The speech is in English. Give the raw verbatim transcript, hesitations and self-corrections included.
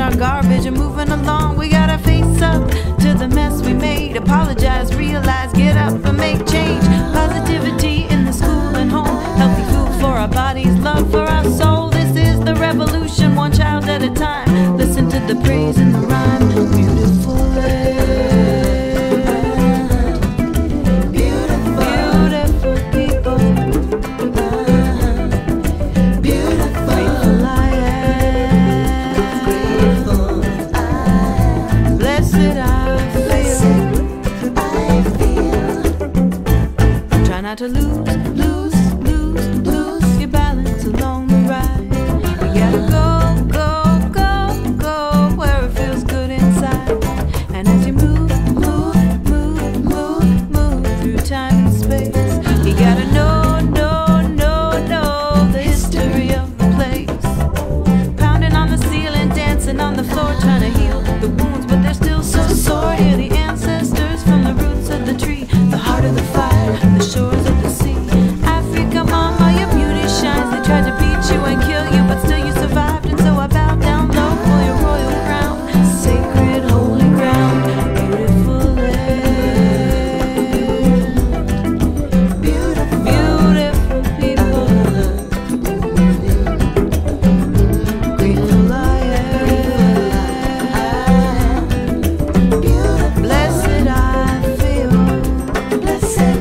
our garbage and moving along. We gotta face up to the mess we made. Apologize, realize, get up and make change. Positivity in the school and home. Healthy food for our bodies, love for our soul. This is the revolution, one child at a time. Listen to the praise and the rhyme. Beautiful land. Not to lose, lose, lose, lose your balance along the ride. You gotta go, go, go, go where it feels good inside. And as you move, move, move, move, move through time and space, you gotta know, know, know, know the history of the place. Pounding on the ceiling, dancing on the floor, trying to heal the wounds, but they're still so sore. Hear the ancestors from the roots of the tree, the heart of the fire, the shores of the sea. Africa, mama, your beauty shines. They tried to beat you and kill you, but still you survived. And so I bow down low for your royal crown, sacred, holy ground, beautiful land, beautiful, beautiful people, grateful I am, beautiful, blessed I feel, blessed.